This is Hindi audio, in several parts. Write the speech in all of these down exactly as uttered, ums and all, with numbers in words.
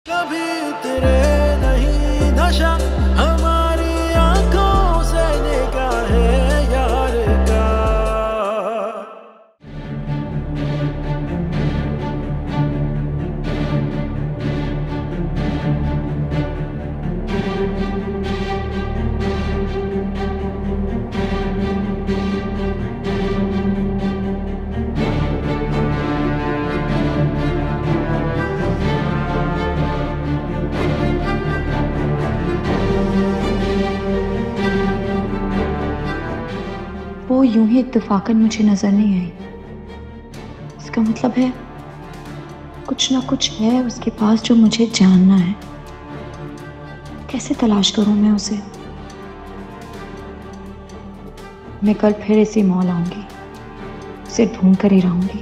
कभी तेरे नहीं नशा हमारी आंखों से निगाह है यार का। वो यूं ही इत्तेफाकन मुझे नजर नहीं आई। इसका मतलब है कुछ ना कुछ है उसके पास जो मुझे जानना है। कैसे तलाश करूं मैं उसे? मैं कल फिर इसी मॉल आऊंगी, उसे ढूंढ कर ही रहूंगी।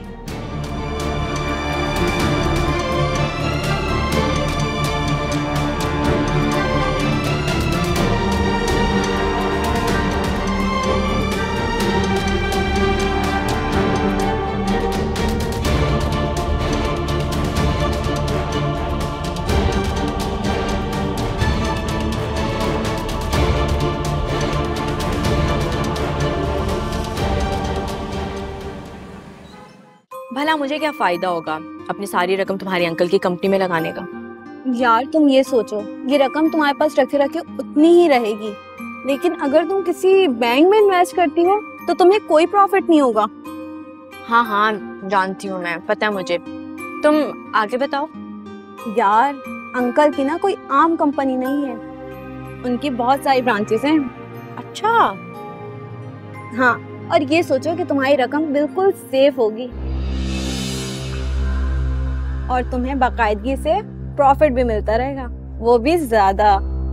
भला मुझे क्या फायदा होगा अपनी सारी रकम तुम्हारे अंकल की कंपनी में लगाने का? यार तुम ये सोचो, ये रकम तुम्हारे पास रखे रखे उतनी ही रहेगी, लेकिन अगर तुम किसी बैंक में इन्वेस्ट करती हो तो तुम्हें कोई प्रॉफिट नहीं होगा। हाँ हाँ जानती हूँ मैं, पता है मुझे। तुम आगे बताओ। यार अंकल की ना कोई आम कंपनी नहीं है, उनकी बहुत सारी ब्रांचेस हैं। अच्छा। हाँ, और ये सोचो कि तुम्हारी रकम बिल्कुल सेफ होगी और तुम्हें बाकायदगी से प्रॉफिट भी मिलता रहेगा, वो भी ज्यादा।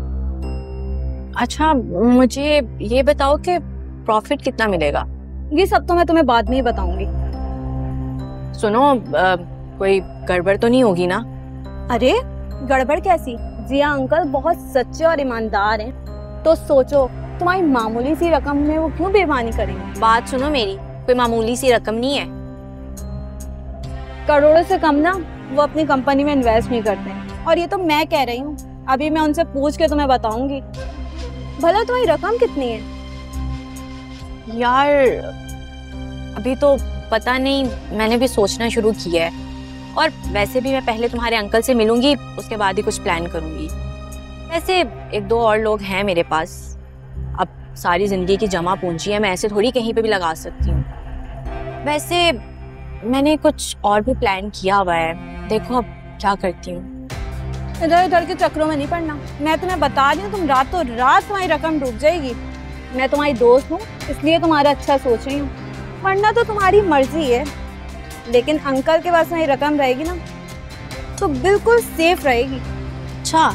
अच्छा मुझे ये बताओ कि प्रॉफिट कितना मिलेगा? ये सब तो मैं तुम्हें बाद में ही बताऊंगी। सुनो, आ, कोई गड़बड़ तो नहीं होगी ना? अरे गड़बड़ कैसी, जिया अंकल बहुत सच्चे और ईमानदार हैं, तो सोचो तुम्हारी मामूली सी रकम में वो क्यों बेईमानी करेंगे। बात सुनो मेरी, कोई मामूली सी रकम नहीं है। करोड़ों से कम ना वो अपनी कंपनी में इन्वेस्ट नहीं करते हैं, और ये तो मैं कह रही हूँ, अभी मैं उनसे पूछ के तुम्हें बताऊंगी। भला तुम्हारी रकम कितनी है? यार अभी तो पता नहीं, मैंने भी सोचना शुरू किया है, और वैसे भी मैं पहले तुम्हारे अंकल से मिलूंगी, उसके बाद ही कुछ प्लान करूंगी। वैसे एक दो और लोग हैं मेरे पास, अब सारी जिंदगी की जमा पूंजी है, मैं ऐसे थोड़ी कहीं पे भी लगा सकती हूँ। वैसे मैंने कुछ और भी प्लान किया हुआ है, देखो अब क्या करती हूँ। इधर उधर के चक्रों में नहीं पड़ना, मैं तुम्हें बता रही हूँ, तुम रातों रात तुम्हारी रकम डूब जाएगी। मैं तुम्हारी दोस्त हूँ इसलिए तुम्हारा अच्छा सोच रही हूँ, वरना तो तुम्हारी मर्जी है। लेकिन अंकल के पास तुम्हारी रकम रहेगी ना तो बिल्कुल सेफ रहेगी। अच्छा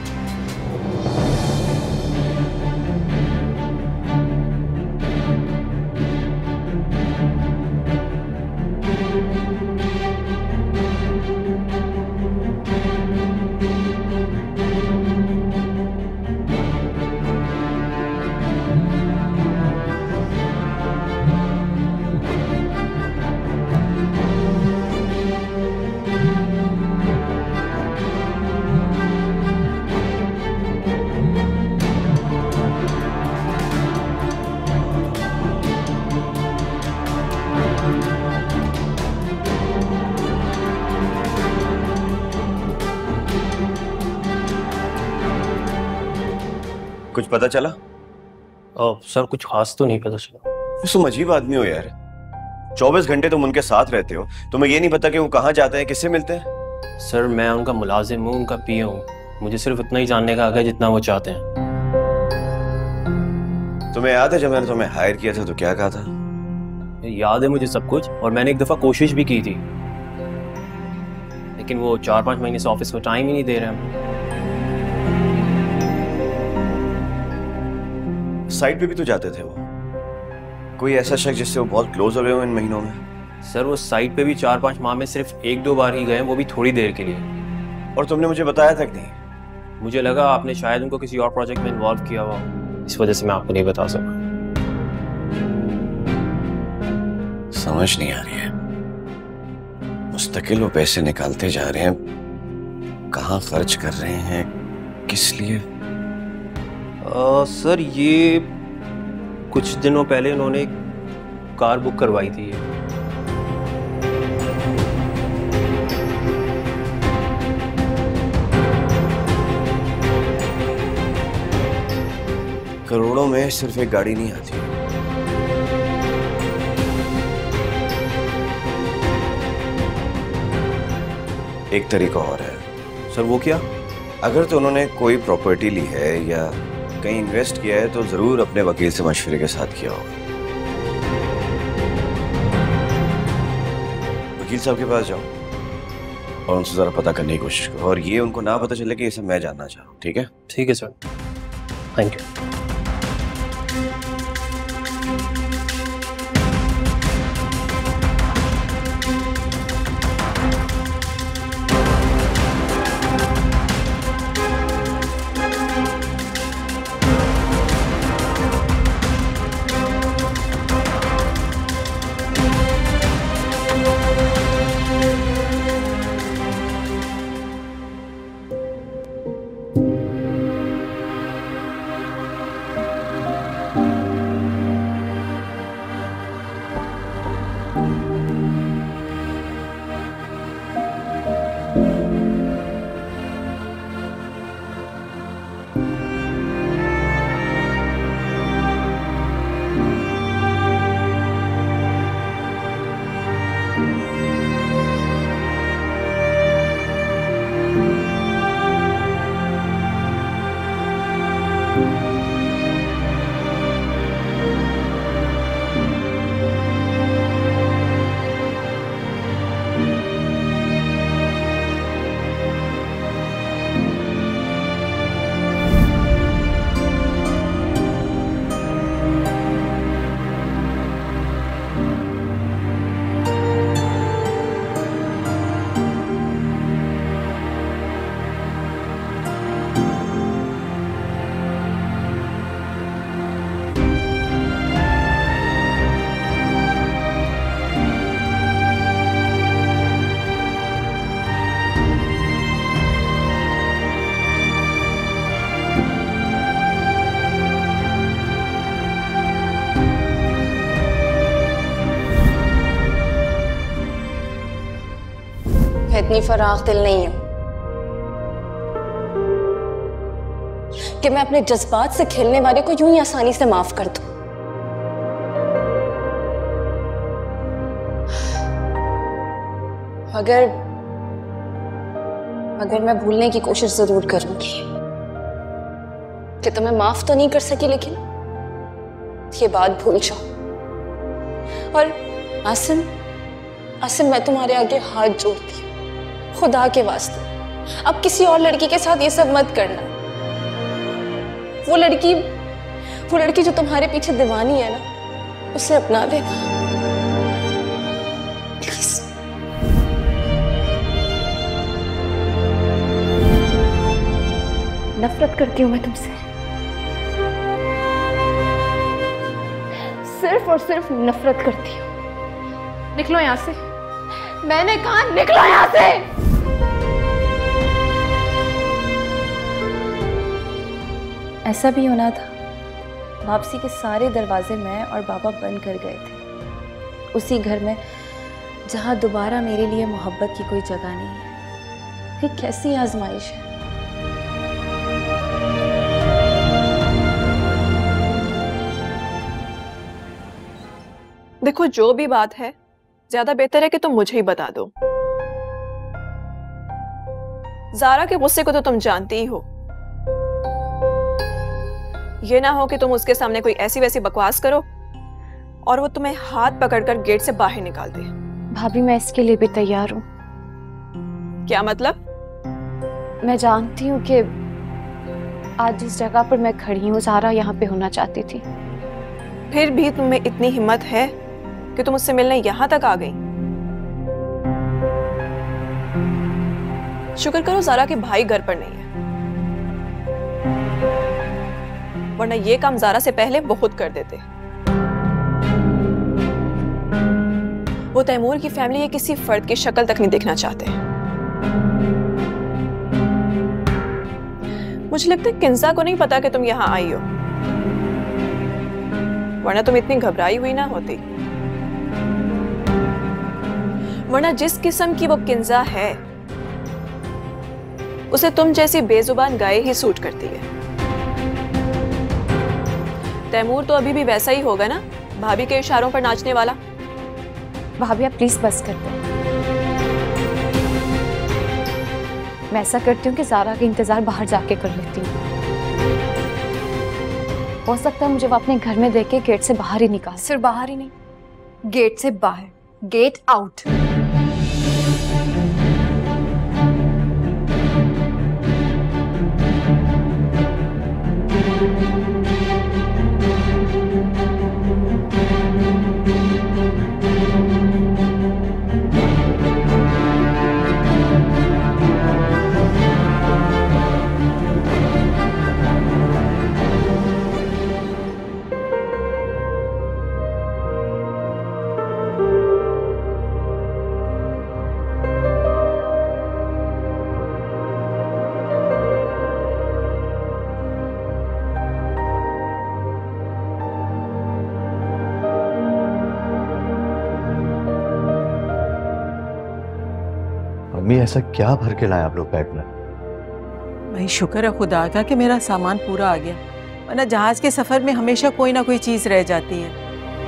कुछ पता चला? ओ, सर कुछ खास तो नहीं पता चला। तुम अजीब आदमी हो यार, चौबीस घंटे तुम उनके साथ रहते हो, तुम्हें ये नहीं पता कि वो कहाँ जाते हैं, किससे मिलते हैं? सर मैं उनका मुलाजिम हूँ, उनका पी हूँ, मुझे सिर्फ उतना ही जानने का हक है जितना वो चाहते हैं। तुम्हें याद है जब मैंने तुम्हें हायर किया था तो क्या कहा था? याद है मुझे सब कुछ, और मैंने एक दफा कोशिश भी की थी, लेकिन वो चार पांच महीने से ऑफिस को टाइम ही नहीं दे रहे हैं। साइट पे भी तो जाते थे वो, कोई ऐसा शख्स जिससे वो बहुत क्लोज हो गए हो इन महीनों में? सर वो साइट पे भी चार पांच माह में सिर्फ एक दो बार ही गए, वो भी थोड़ी देर के लिए। और तुमने मुझे बताया था कि नहीं? मुझे लगा आपने शायद उनको किसी और प्रोजेक्ट में इन्वॉल्व किया हुआ, इस वजह से मैं आपको नहीं बता सका। समझ नहीं आ रही है, मुस्तकिल वो पैसे निकालते जा रहे हैं, कहाँ खर्च कर रहे हैं, किस लिए? आ, सर ये कुछ दिनों पहले इन्होंने एक कार बुक करवाई थी। करोड़ों में सिर्फ एक गाड़ी नहीं आती। एक तरीका और है। सर वो क्या? अगर तो उन्होंने कोई प्रॉपर्टी ली है या कहीं इन्वेस्ट किया है तो जरूर अपने वकील से मशवरे के साथ किया होगा। वकील साहब के पास जाओ और उनसे जरा पता करने की कोशिश करो, और ये उनको ना पता चले कि ये सब मैं जानना चाहूँ। ठीक है? ठीक है सर, थैंक यू। इतनी फराख दिल नहीं हूं कि मैं अपने जज्बात से खेलने वाले को यूं ही आसानी से माफ कर दूं। अगर अगर मैं भूलने की कोशिश जरूर करूंगी कि तुम्हें माफ तो नहीं कर सकी, लेकिन ये बात भूल जाओ। और आसिम आसिम मैं तुम्हारे आगे हाथ जोड़ती हूँ, खुदा के वास्ते अब किसी और लड़की के साथ ये सब मत करना। वो लड़की वो लड़की जो तुम्हारे पीछे दीवानी है ना, उसे अपना लेना प्लीज। नफरत करती हूं मैं तुमसे, सिर्फ और सिर्फ नफरत करती हूं। निकलो यहां से, मैंने कहा निकलो यहां से। ऐसा भी होना था, वापसी के सारे दरवाजे मैं और बाबा बंद कर गए थे, उसी घर में जहां दोबारा मेरे लिए मोहब्बत की कोई जगह नहीं है। ये कैसी आजमाइश है। देखो जो भी बात है, ज्यादा बेहतर है कि तुम मुझे ही बता दो। ज़ारा के गुस्से को तो तुम जानती ही हो। ये ना हो कि तुम उसके सामने कोई ऐसी वैसी बकवास करो और वो तुम्हें हाथ पकड़कर गेट से बाहर निकाल दे। भाभी मैं इसके लिए भी तैयार हूँ। क्या मतलब? मैं जानती हूँ कि आज जिस जगह पर मैं खड़ी हूँ ज़ारा यहाँ पे होना चाहती थी। फिर भी तुम्हें इतनी हिम्मत है कि तुम उससे मिलने यहाँ तक आ गई। शुक्र करो ज़ारा के भाई घर पर नहीं है, वरना ये काम ज़ारा से पहले वो खुद कर देते। वो तैमूर की फैमिली या किसी फर्द की शक्ल तक नहीं देखना चाहते। मुझे लगता है किंजा को नहीं पता कि तुम यहाँ आई हो, वरना तुम इतनी घबराई हुई ना होती। वरना जिस किस्म की वो किंजा है उसे तुम जैसी बेजुबान गाय ही सूट करती है। तैमूर तो अभी भी वैसा ही होगा ना, भाभी के इशारों पर नाचने वाला। भाभी आप प्लीज बस कर दो। मैं ऐसा करती हूँ कि ज़ारा का इंतजार बाहर जाके कर लेती हूँ। हो सकता है मुझे वो अपने घर में देख के गेट से बाहर ही निकाल। सिर्फ बाहर ही नहीं, गेट से बाहर, गेट आउट। मम्मी ऐसा क्या भर के लाए आप लोग बैग में? भाई शुक्र है खुदा का कि मेरा सामान पूरा आ गया, वरना जहाज के सफर में हमेशा कोई ना कोई चीज रह जाती है।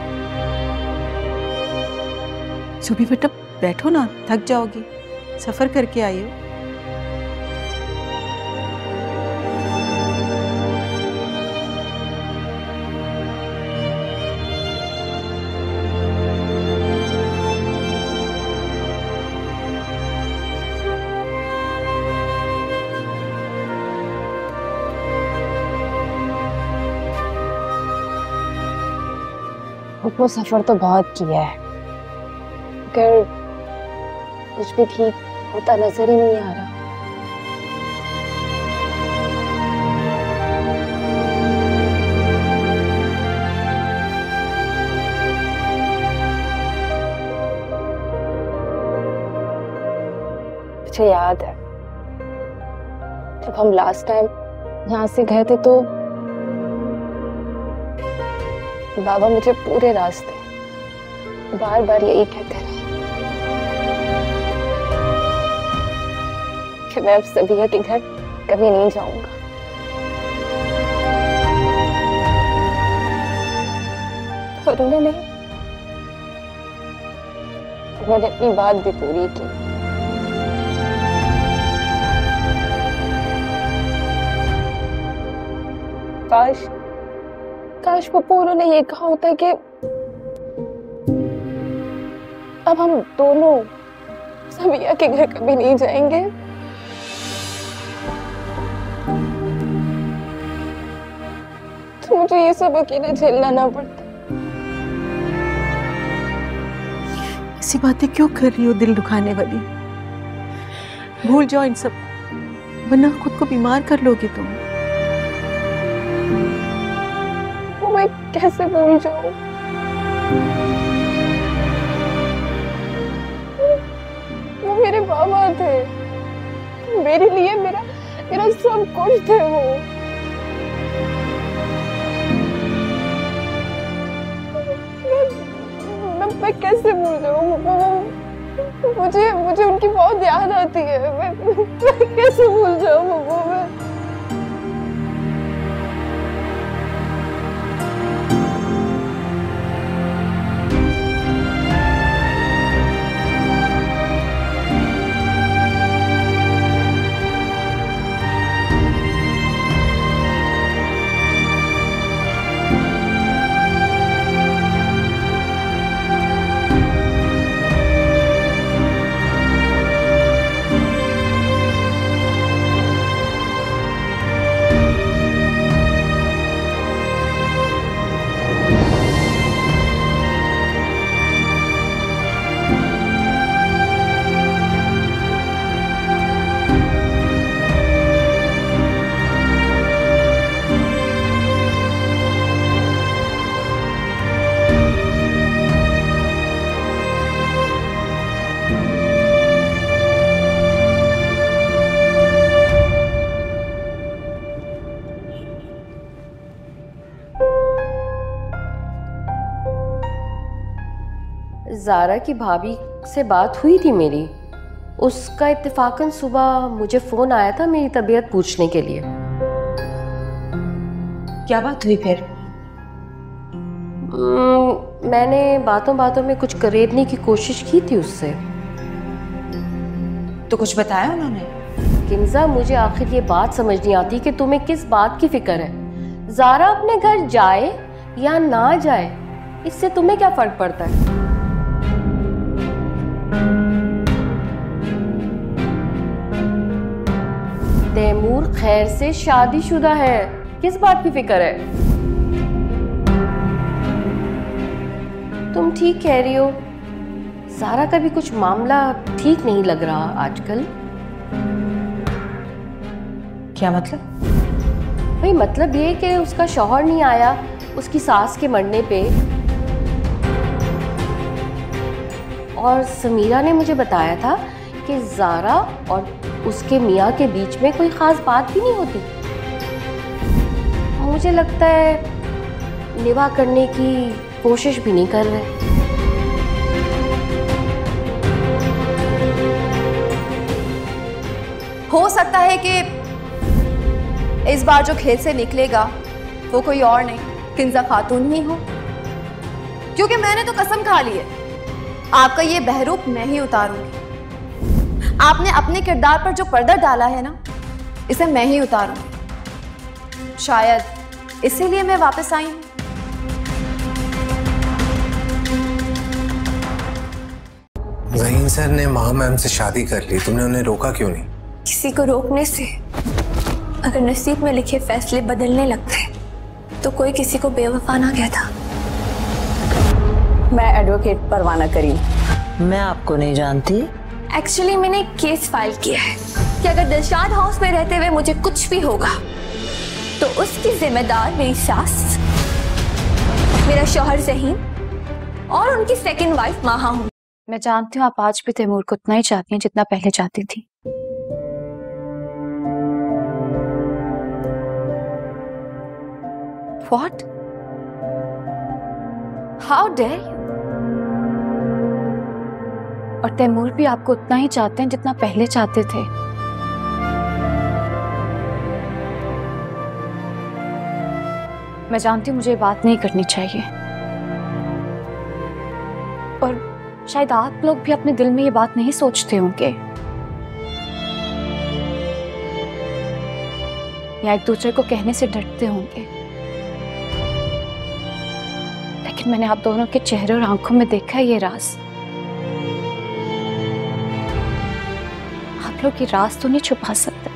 सुबह बेटा बैठो ना, थक जाओगी, सफर करके आई हो। वो सफर तो बहुत किया है, मगर कुछ भी ठीक होता नजर ही नहीं आ रहा। मुझे याद है जब हम लास्ट टाइम यहाँ से गए थे तो बाबा मुझे पूरे रास्ते बार बार यही कहते रहे कि मैं अब सबिया के घर कभी नहीं जाऊंगा। और उन्होंने उन्होंने अपनी बात भी पूरी की। काश काश पप्पू उन्होंने ये कहा होता कि अब हम दोनों सबिया के घर कभी नहीं जाएंगे। तो मुझे ये सब अकेले झेलना ना पड़ता। ऐसी बातें क्यों कर रही हो दिल दुखाने वाली? भूल जाओ इन सब, वरना खुद को बीमार कर लोगे तुम। मैं कैसे भूल जाऊं? वो मेरे बाबा थे, मेरे लिए मेरा मेरा सब कुछ थे वो। मैं, मैं कैसे भूल जाऊं? मुझे मुझे उनकी बहुत याद आती है। मैं, मैं कैसे भूल जाऊं वो? मैं ज़ारा की भाभी से बात हुई थी मेरी। उसका इत्तेफाकन सुबह मुझे फ़ोन आया था मेरी तबीयत पूछने के लिए। क्या बात हुई फिर? hmm, मैंने बातों बातों में कुछ करेदने की कोशिश की थी उससे। तो कुछ बताया उन्होंने? किंजा, मुझे आखिर ये बात समझ नहीं आती कि तुम्हें किस बात की फिक्र है। ज़ारा अपने घर जाए या ना जाए, इससे तुम्हें क्या फर्क पड़ता है? तैमूर खैर से शादीशुदा है, किस बात की फिक्र है? तुम ठीक कह रही हो, ज़ारा का भी कुछ मामला ठीक नहीं लग रहा आजकल। क्या मतलब? भाई मतलब ये कि उसका शौहर नहीं आया उसकी सास के मरने पे, और समीरा ने मुझे बताया था कि ज़ारा और उसके मियाँ के बीच में कोई ख़ास बात भी नहीं होती। मुझे लगता है निभा करने की कोशिश भी नहीं कर रहे। हो सकता है कि इस बार जो खेल से निकलेगा वो कोई और नहीं, किंजा खातून ही हो, क्योंकि मैंने तो कसम खा ली है आपका ये बहरूप मैं ही उतारूंगी। आपने अपने किरदार पर जो पर्दा डाला है ना, इसे मैं ही उतारूंगी। शायद इसीलिए मैं वापस आई हूं। ज़हीन सर ने माँ मैम से शादी कर ली, तुमने उन्हें रोका क्यों नहीं? किसी को रोकने से अगर नसीब में लिखे फैसले बदलने लगते तो कोई किसी को बेवफा ना कहता। मैं एडवोकेट परवाना करीम। मैं आपको नहीं जानती। एक्चुअली मैंने एक केस फाइल किया है कि अगर दिलशाद हाउस में रहते हुए मुझे कुछ भी होगा तो उसकी जिम्मेदार मेरी सास, मेरा शौहर ज़हीन और उनकी सेकंड वाइफ माहा हूँ। मैं जानती हूँ आप आज भी तैमूर को उतना ही चाहती हैं जितना पहले चाहती थी। What? How dare you? और तैमूर भी आपको उतना ही चाहते हैं जितना पहले चाहते थे। मैं जानती हूँ मुझे ये बात नहीं करनी चाहिए, और शायद आप लोग भी अपने दिल में ये बात नहीं सोचते होंगे या एक दूसरे को कहने से डरते होंगे, लेकिन मैंने आप दोनों के चेहरे और आंखों में देखा है ये राज। आप लोग ये राज तो नहीं छुपा सकते।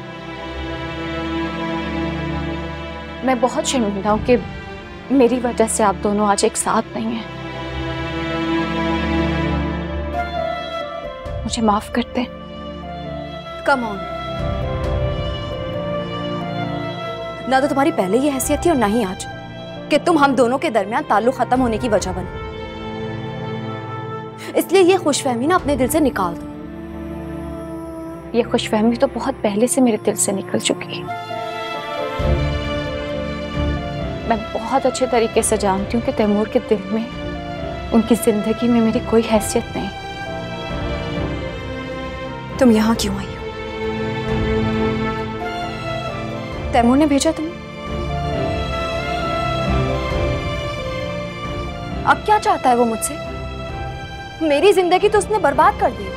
मैं बहुत शर्मिंदा हूं कि मेरी वजह से आप दोनों आज एक साथ नहीं हैं। मुझे माफ करते। कम ऑन, ना तो तुम्हारी पहले ये हैसियत थी और ना ही आज कि तुम हम दोनों के दरमियान ताल्लुक खत्म होने की वजह बने। इसलिए ये खुशफहमी ना अपने दिल से निकाल दो। ये खुशफहमी तो बहुत पहले से मेरे दिल से निकल चुकी है। मैं बहुत अच्छे तरीके से जानती हूँ कि तैमूर के दिल में, उनकी जिंदगी में मेरी कोई हैसियत नहीं। तुम यहाँ क्यों आई हो? तैमूर ने भेजा तुम्हें? अब क्या चाहता है वो मुझसे? मेरी जिंदगी तो उसने बर्बाद कर दी।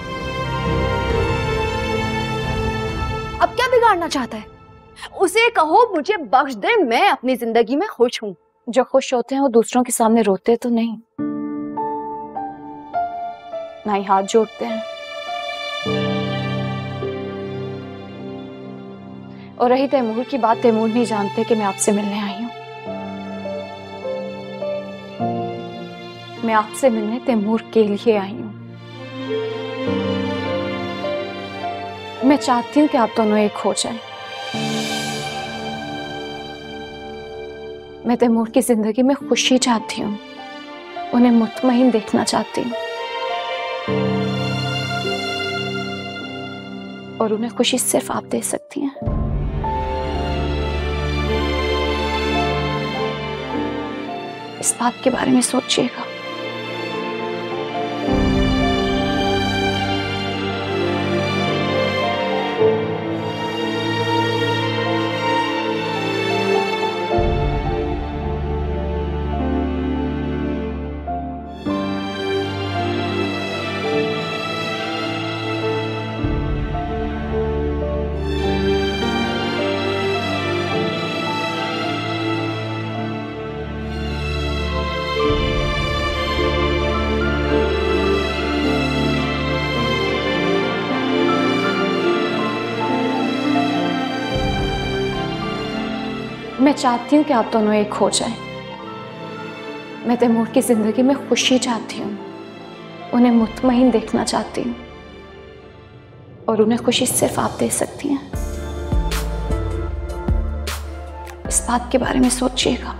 अब क्या बिगाड़ना चाहता है? उसे कहो मुझे बख्श दे, मैं अपनी जिंदगी में खुश हूं। जो खुश होते हैं वो दूसरों के सामने रोते तो नहीं, ना ही हाथ जोड़ते हैं। और रही तैमूर की बात, तैमूर नहीं जानते कि मैं आपसे मिलने आई हूं। मैं आपसे मिलने तैमूर के लिए आई हूं। मैं चाहती हूं कि आप दोनों एक हो जाएं। मैं तैमूर की जिंदगी में खुशी चाहती हूँ, उन्हें मुतमईन देखना चाहती हूँ, और उन्हें खुशी सिर्फ आप दे सकती हैं। इस बात के बारे में सोचिएगा। चाहती हूँ कि आप दोनों एक हो जाएं। मैं तैमूर की जिंदगी में खुशी चाहती हूँ, उन्हें मुतमईन देखना चाहती हूँ, और उन्हें खुशी सिर्फ आप दे सकती हैं। इस बात के बारे में सोचिएगा।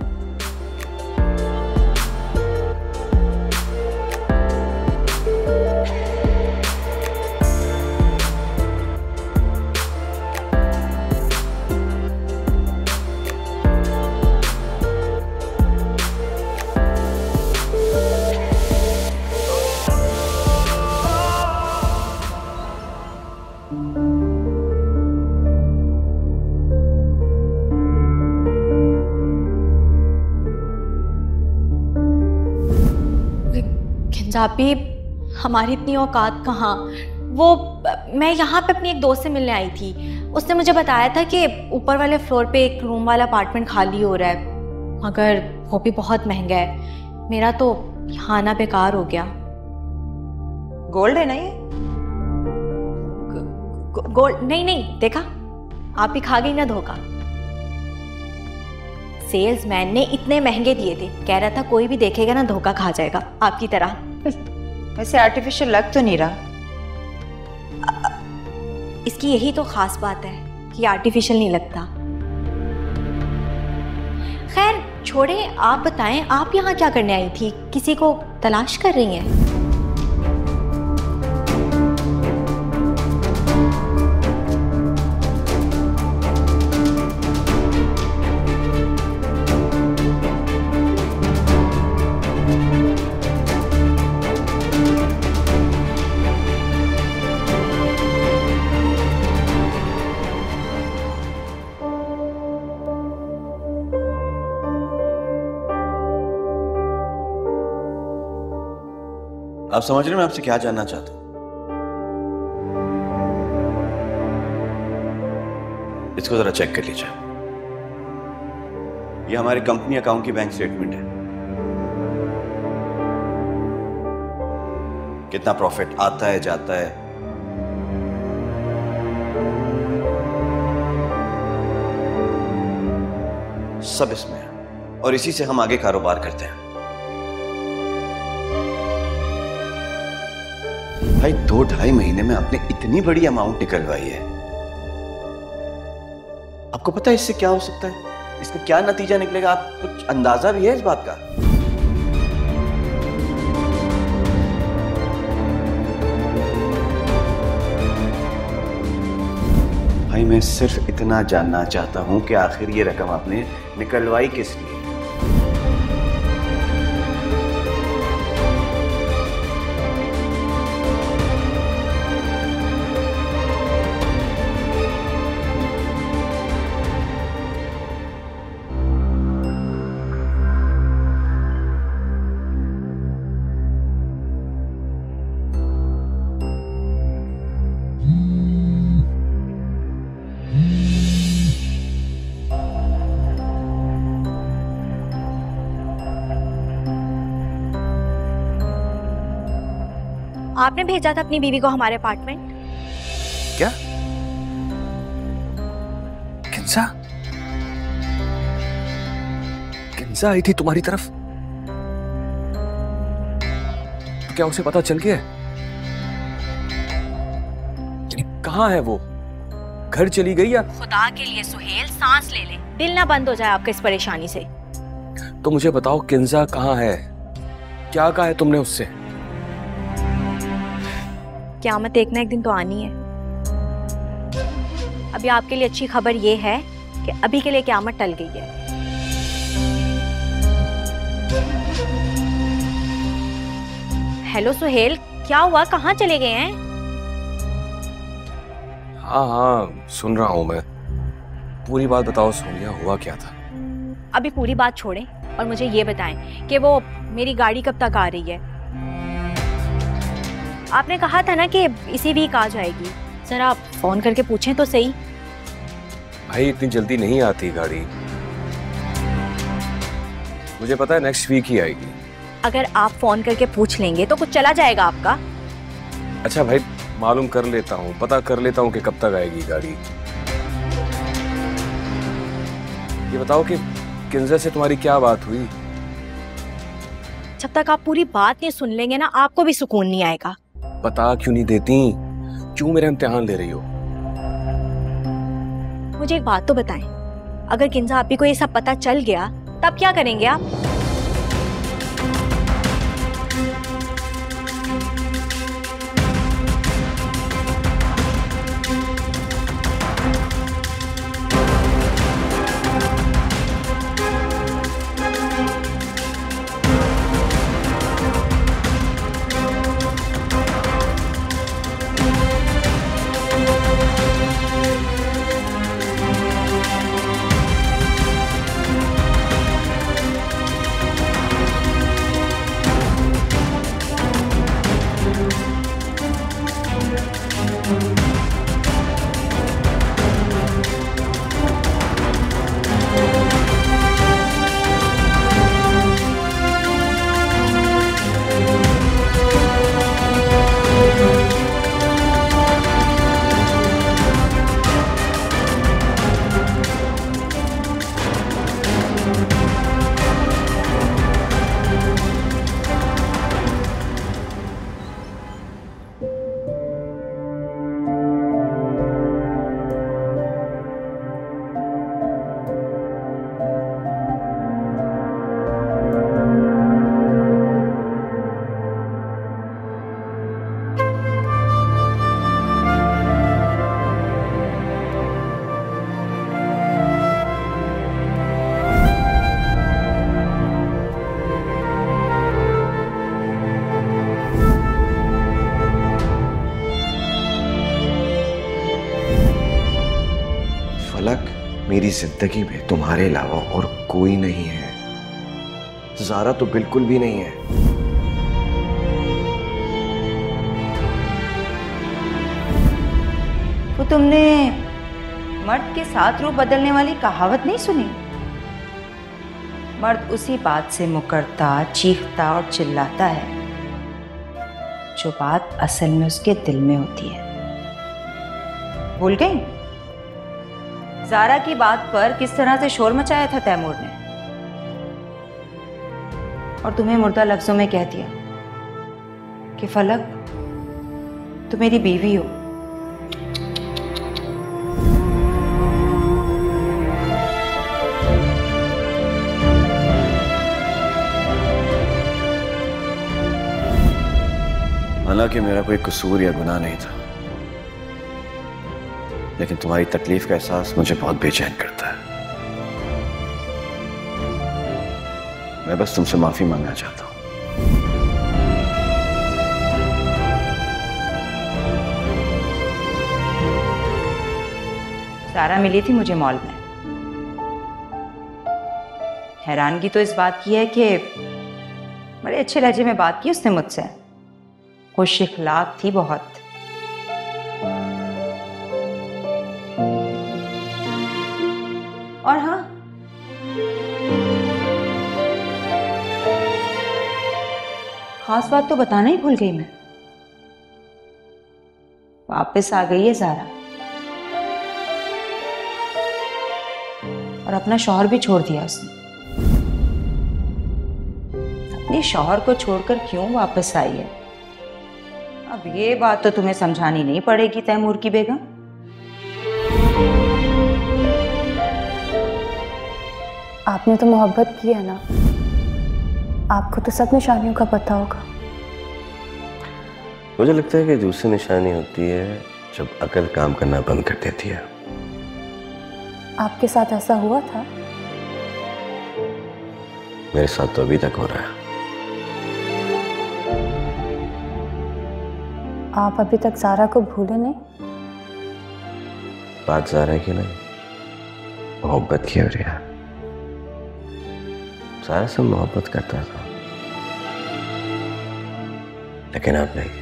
जापी, हमारी इतनी औकात कहाँ। वो मैं यहाँ पे अपनी एक दोस्त से मिलने आई थी, उसने मुझे बताया था कि ऊपर वाले फ्लोर पे एक रूम वाला अपार्टमेंट खाली हो रहा है, मगर वो भी बहुत महंगा है। मेरा तो यहाँ आना बेकार हो गया। गोल्ड है ना ये? गोल्ड नहीं नहीं, देखा आप ही खा गई ना धोखा। सेल्समैन ने इतने महंगे दिए थे, कह रहा था कोई भी देखेगा ना धोखा खा जाएगा आपकी तरह। वैसे आर्टिफिशियल लग तो नहीं रहा। इसकी यही तो खास बात है कि आर्टिफिशियल नहीं लगता। खैर छोड़े, आप बताएं, आप यहाँ क्या करने आई थी? किसी को तलाश कर रही हैं? आप समझ रहे हो मैं आपसे क्या जानना चाहता हूं? इसको जरा चेक कर लीजिए। ये हमारे कंपनी अकाउंट की बैंक स्टेटमेंट है। कितना प्रॉफिट आता है जाता है, सब इसमें है, और इसी से हम आगे कारोबार करते हैं। भाई दो ढाई महीने में आपने इतनी बड़ी अमाउंट निकलवाई है, आपको पता है इससे क्या हो सकता है, इसका क्या नतीजा निकलेगा? आप कुछ अंदाजा भी है इस बात का? भाई मैं सिर्फ इतना जानना चाहता हूं कि आखिर ये रकम आपने निकलवाई किस लिए? आपने भेजा था अपनी बीवी को हमारे अपार्टमेंट। क्या? किंजा? किंजा आई थी तुम्हारी तरफ? तो क्या उसे पता चल गया? कहाँ है वो? घर चली गई या? खुदा के लिए सुहेल सांस ले ले, दिल ना बंद हो जाए आपके इस परेशानी से। तो मुझे बताओ किंजा कहाँ है? क्या कहा है तुमने उससे? क़यामत एक ना एक दिन तो आनी है। अभी आपके लिए अच्छी खबर ये है कि अभी के लिए क़यामत टल गई है। हेलो सुहेल, क्या हुआ? कहाँ चले गए हैं? हाँ हाँ सुन रहा हूँ मैं। पूरी बात बताओ सोनिया, हुआ क्या था? अभी पूरी बात छोड़ें और मुझे ये बताएं कि वो मेरी गाड़ी कब तक आ रही है? आपने कहा था ना कि इसी वीक आ जाएगी, जरा फोन करके पूछें तो सही। भाई इतनी जल्दी नहीं आती गाड़ी, मुझे पता है नेक्स्ट वीक ही आएगी। अगर आप फोन करके पूछ लेंगे तो कुछ चला जाएगा आपका। अच्छा भाई मालूम कर लेता हूँ, पता कर लेता हूँ कि कब तक आएगी गाड़ी। ये बताओ कि किंजर से तुम्हारी क्या बात हुई? जब तक आप पूरी बात नहीं सुन लेंगे ना, आपको भी सुकून नहीं आएगा। बता क्यों नहीं देती? क्यों मेरा इम्तिहान ले रही हो? मुझे एक बात तो बताएं, अगर किंजा आपी को ये सब पता चल गया तब क्या करेंगे आप? मेरी जिंदगी में तुम्हारे अलावा और कोई नहीं है। ज़ारा तो बिल्कुल भी नहीं है। तो तुमने मर्द के साथ रूप बदलने वाली कहावत नहीं सुनी? मर्द उसी बात से मुकरता, चीखता और चिल्लाता है जो बात असल में उसके दिल में होती है। भूल गई ज़ारा की बात पर किस तरह से शोर मचाया था तैमूर ने, और तुम्हें मुर्दा लफ्जों में कह दिया कि फलक तुम मेरी बीवी हो। हालांकि मेरा कोई कसूर या गुनाह नहीं था, लेकिन तुम्हारी तकलीफ का एहसास मुझे बहुत बेचैन करता है। मैं बस तुमसे माफी मांगना चाहता हूं। ज़ारा मिली थी मुझे मॉल में। हैरानगी तो इस बात की है कि बड़े अच्छे लहजे में बात की उसने मुझसे। खुश इखलाक थी बहुत। और हाँ, खास बात तो बताना ही भूल गई मैं। वापस आ गई है ज़ारा और अपना शौहर भी छोड़ दिया उसने। अपने शौहर को छोड़कर क्यों वापस आई है, अब ये बात तो तुम्हें समझानी नहीं पड़ेगी तैमूर की बेगम। आपने तो मोहब्बत की है ना, आपको तो सब निशानियों का पता होगा। मुझे लगता है कि दूसरी निशानी होती है जब अकल काम करना बंद कर देती है। आपके साथ ऐसा हुआ था? मेरे साथ तो अभी तक हो रहा है। आप अभी तक ज़ारा को भूले नहीं? बात ज़ारा की नहीं, मोहब्बत की हो रही है। ज़ारा से मोहब्बत करता था, लेकिन अब नहीं।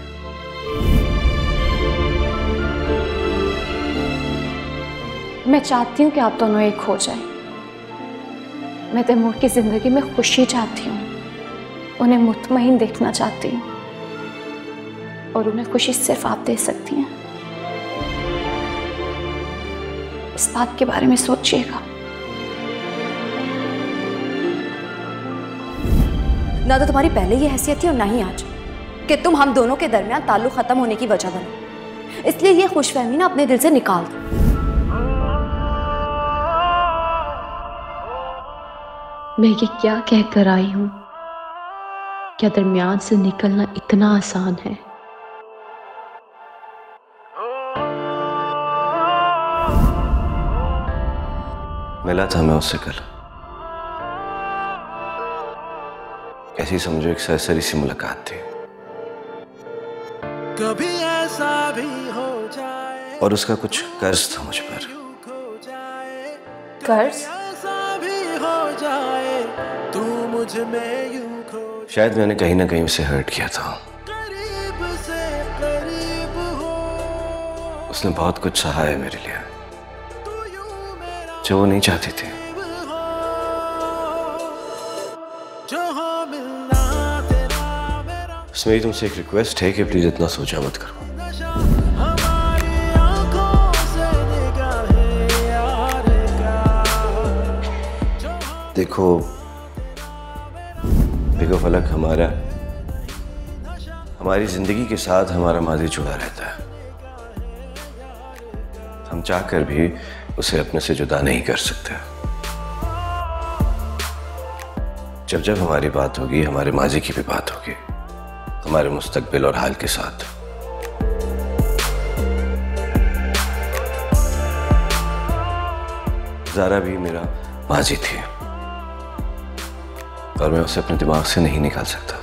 मैं चाहती हूँ कि आप दोनों एक हो जाएं। मैं तैमूर की जिंदगी में खुशी चाहती हूँ, उन्हें मुतमईन देखना चाहती हूँ, और उन्हें खुशी सिर्फ आप दे सकती हैं। इस बात के बारे में सोचिएगा। ना तो तुम्हारी पहले ये हैसियत थी और ना ही आज कि तुम हम दोनों के दरमियान ताल्लुक खत्म होने की वजह बनो। इसलिए ये खुशफहमी ना अपने दिल से निकाल दो। मैं ये क्या कह कर आई हूं? क्या दरमियान से निकलना इतना आसान है? मिला था मैं उससे कल। ऐसी समझो एक सरसरी सी मुलाकात थी। कभी ऐसा भी हो जाए और उसका कुछ कर्ज था मुझ पर। कर्ज? ऐसा भी हो जाए तू मुझ में यूं खो। शायद मैंने कहीं ना कहीं उसे हर्ट किया था। करीब से करीब हो। उसने बहुत कुछ सहा है मेरे लिए जो वो नहीं चाहती थी। बस मेरी तुमसे एक रिक्वेस्ट है कि प्लीज इतना सोचा मत करो। देखो बेगो फलक, हमारा हमारी जिंदगी के साथ हमारा माजी जुड़ा रहता है। हम चाहकर भी उसे अपने से जुदा नहीं कर सकते। जब जब हमारी बात होगी हमारे माजी की भी बात होगी, हमारे मुस्तकबिल और हाल के साथ। ज़ारा भी मेरा माजी थी और मैं उसे अपने दिमाग से नहीं निकाल सकता।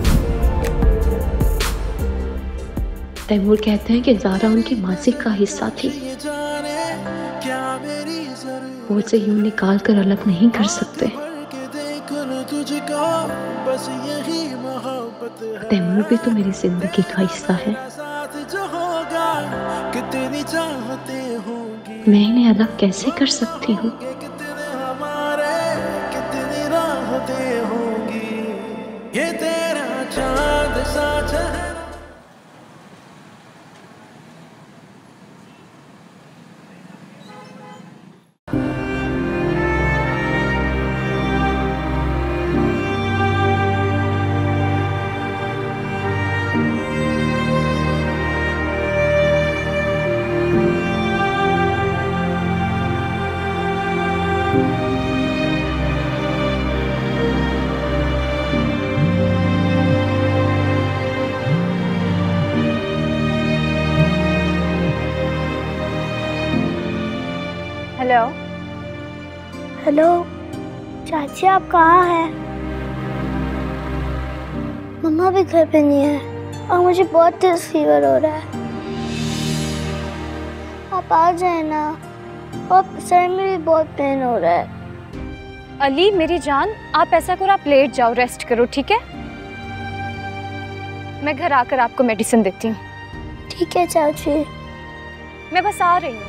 तैमूर कहते हैं कि ज़ारा उनकी मासी का हिस्सा थी। वो उसे यूं निकाल कर अलग नहीं कर सकते। तैमूर भी तो मेरी जिंदगी का हिस्सा है। मैं इन्हें अलग कैसे कर सकती हूँ? ये तेरा चांद सा चेहरा। हेलो हेलो चाची, आप कहाँ हैं? मम्मा भी घर पे नहीं है और मुझे बहुत तेज फीवर हो रहा है। आप आ जाए ना, और सर में भी बहुत पेन हो रहा है। अली मेरी जान, आप ऐसा करो, आप लेट जाओ, रेस्ट करो, ठीक है? मैं घर आकर आपको मेडिसिन देती हूँ। ठीक है चाची। मैं बस आ रही हूँ।